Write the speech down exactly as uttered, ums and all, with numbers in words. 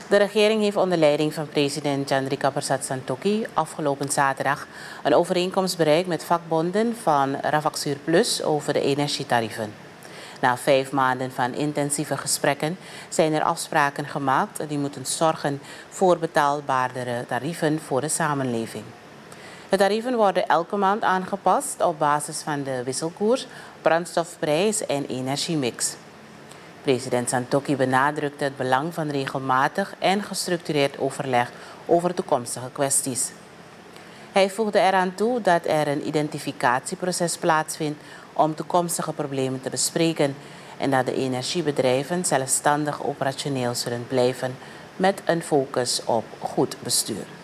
De regering heeft onder leiding van president Chandrika Persat Santokhi afgelopen zaterdag een overeenkomst bereikt met vakbonden van Rafagzuur Plus over de energietarieven. Na vijf maanden van intensieve gesprekken zijn er afspraken gemaakt die moeten zorgen voor betaalbaardere tarieven voor de samenleving. De tarieven worden elke maand aangepast op basis van de wisselkoers, brandstofprijs en energiemix. President Santokhi benadrukte het belang van regelmatig en gestructureerd overleg over toekomstige kwesties. Hij voegde eraan toe dat er een identificatieproces plaatsvindt om toekomstige problemen te bespreken en dat de energiebedrijven zelfstandig operationeel zullen blijven met een focus op goed bestuur.